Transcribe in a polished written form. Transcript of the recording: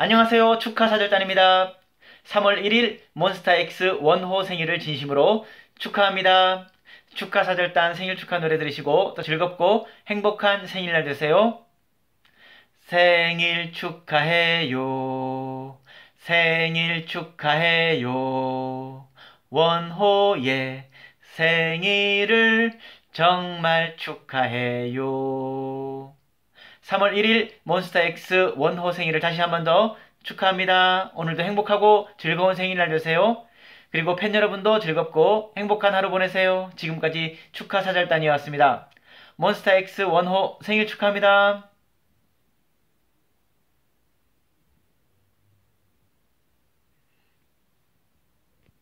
안녕하세요. 축하사절단입니다. 3월 1일 몬스타엑스 원호 생일을 진심으로 축하합니다. 축하사절단 생일 축하 노래 들으시고 또 즐겁고 행복한 생일날 되세요. 생일 축하해요. 생일 축하해요. 원호의 생일을 정말 축하해요. 3월 1일 몬스타엑스 원호 생일을 다시 한 번 더 축하합니다. 오늘도 행복하고 즐거운 생일날 되세요. 그리고 팬 여러분도 즐겁고 행복한 하루 보내세요. 지금까지 축하사절단이었습니다. 몬스타엑스 원호 생일 축하합니다.